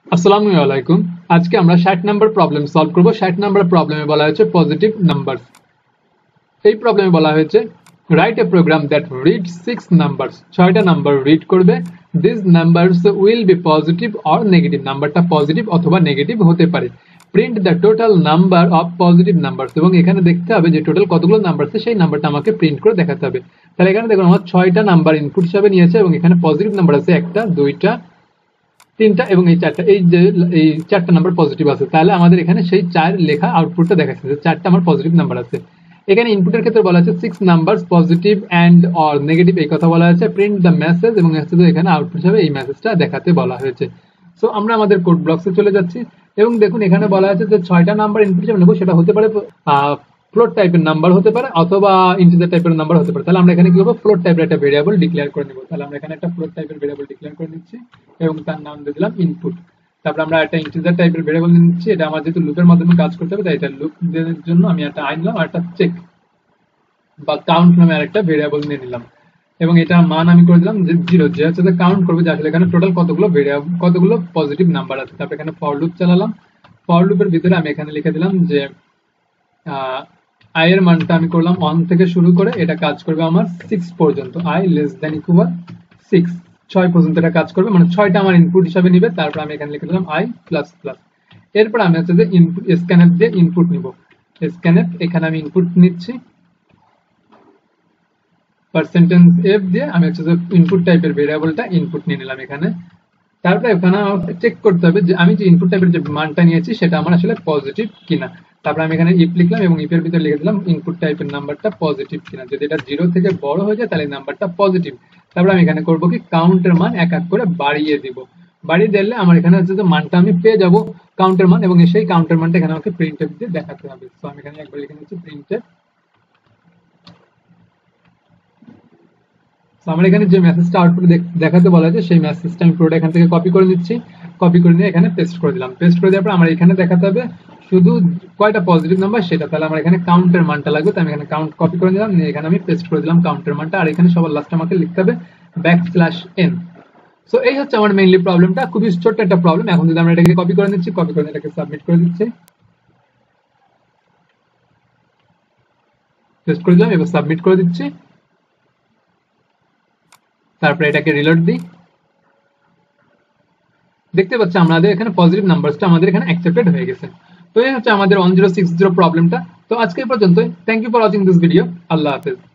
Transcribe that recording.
আসসালামু আলাইকুম। আজকে আমরা 60 নাম্বার প্রবলেম সলভ করব। 60 নাম্বার প্রবলেমে বলা হয়েছে পজিটিভ নাম্বারস। এই প্রবলেমে বলা হয়েছে write a program that read 6 numbers. 6টা নাম্বার রিড করবে। This numbers will be positive or negative. নাম্বারটা পজিটিভ অথবা নেগেটিভ হতে পারে। Print the total number of positive numbers. এবং এখানে দেখতে হবে যে টোটাল কতগুলো নাম্বার আছে সেই নাম্বারটা আমাকে প্রিন্ট করে দেখাতে হবে। তাহলে এখানে দেখুন আমার 6টা নাম্বার ইনপুট হিসেবে নিয়েছে এবং এখানে পজিটিভ নাম্বার আছে 1টা 2টা 3টা এবং এই 4টা। এই যে এই 4টা নাম্বার পজিটিভ আছে, তাহলে আমাদের এখানে সেই 4 লেখা আউটপুটটা দেখাচ্ছে যে 4টা আমার পজিটিভ নাম্বার আছে। এখানে ইনপুটের ক্ষেত্রে বলা আছে 6 numbers positive and or negative, এই কথা বলা আছে। প্রিন্ট দ্য মেসেজ এবং এখানে আউটপুট হিসেবে এই মেসেজটা দেখাতে বলা হয়েছে। সো আমরা আমাদের কোড ব্লকসে চলে যাচ্ছি এবং দেখুন এখানে বলা আছে যে 6টা নাম্বার ইনপুট হিসেবে নেব, সেটা হতে পারে ফ্লোট টাইপের নাম্বার হতে পারে অথবা ইন্টিজার টাইপের নাম্বার হতে পারে। তাহলে আমরা এখানে কি করব, ফ্লোট টাইপের একটা ভেরিয়েবল ডিক্লেয়ার করে নেব। তাহলে আমরা এখানে একটা ফ্লোট টাইপের ভেরিয়েবল ডিক্লেয়ার করে নিচ্ছি এবং তার নাম দিয়ে দিলাম ইনপুট। তারপর আমরা একটা ইন্টিজার টাইপের ভেরিয়েবল নিচ্ছি। এটা আমার যেহেতু লুপের মাধ্যমে কাজ করতে হবে তাই এটা লুপ দেওয়ার জন্য আমি একটা আই নিলাম আর একটা চেক বা কাউন্ট নামে আরেকটা ভেরিয়েবল নিয়ে নিলাম এবং এটা মান আমি করে দিলাম যে 0, যে হচ্ছে যে কাউন্ট করবে যে আসলে এখানে টোটাল কতগুলো পজিটিভ নাম্বার আছে। তারপর এখানে ফর লুপ চালালাম। ফর লুপের ভিতরে আমি এখানে লিখে দিলাম যে আই এর মানটা আমি করলাম 1 থেকে শুরু করে এটা কাজ করবে আমার 6 পর্যন্ত। i লেস দ্যান ইকুয়াল 6, 6 পর্যন্ত এটা কাজ করবে, মানে 6টা আমার ইনপুট হিসাবে নিবে। তারপর আমি এখানে লিখে দিলাম i প্লাস প্লাস। এরপর আমি হচ্ছে যে ইনপুট স্ক্যানএফ দিয়ে ইনপুট নিব। স্ক্যানএফ এখানে আমি ইনপুট নিচ্ছি পার্সেন্টেজ f দিয়ে। আমি হচ্ছে যে ইনপুট টাইপের ভেরিয়েবলটা ইনপুট নিয়ে নিলাম এখানে। তারপর এখানে আমাকে চেক করতে হবে যে আমি যে ইনপুট টাইপের যে মানটা নিয়েছি সেটা আমার আসলে পজিটিভ কিনা। তারপর আমি এখানে ইফ লিখলাম এবং ইফের ভিতরে লিখে দিলাম ইনপুট টাইপের নাম্বারটা পজিটিভ কিনা। যদি এটা 0 থেকে বড় হয়ে যায় তাহলে নাম্বারটা পজিটিভ। তারপর আমি এখানে করব কি, কাউন্টের মান এক এক করে বাড়িয়ে দিব। বাড়িয়ে দিলে আমার এখানে হচ্ছে যে মানটা আমি পেয়ে যাব কাউন্টের মান, এবং সেই কাউন্টের মানটা এখানে আমাকে প্রিন্টএফ দিয়ে দেখাতে হবে। তো আমি এখানে একবার লিখে নিচ্ছি প্রিন্টএফ। আমার এখানে যে মেসেজটা আউটপুট দেখাতে বলা আছে সেই মেসেজটা আমি পুরোটা এখান থেকে কপি করে নিচ্ছি। কপি করে নিয়ে এখানে পেস্ট করে দিলাম। পেস্ট করে দেওয়ার পর আমার এখানে দেখাতে হবে শুধু কয়টা পজিটিভ নাম্বার সেটা। তাহলে আমার এখানে কাউন্টের মানটা লাগবে, তো আমি এখানে কাউন্ট কপি করে নিলাম, নিয়ে এখানে আমি পেস্ট করে দিলাম কাউন্টের মানটা। আর এখানে সবার লাস্টে আমাকে লিখতে হবে \n। সো এই হচ্ছে আমার মেইনলি প্রবলেমটা, খুবই ছোট্ট একটা প্রবলেম। এখন যদি আমরা এটাকে কপি করে নিচ্ছি, কপি করে এটাকে সাবমিট করে দিচ্ছি, পেস্ট করে দিলাম, এবার সাবমিট করে দিচ্ছি। তারপরে এটাকে রিলোড দিই। দেখতে পাচ্ছি আমাদের এখানে পজিটিভ নাম্বারসটা আমাদের এখানে অ্যাকসেপ্টেড হয়ে গেছে। তো এই হচ্ছে আমাদের 1060 প্রবলেমটা। তো আজকে এই পর্যন্তই। Thank you for watching this video. আল্লাহ হাফেজ।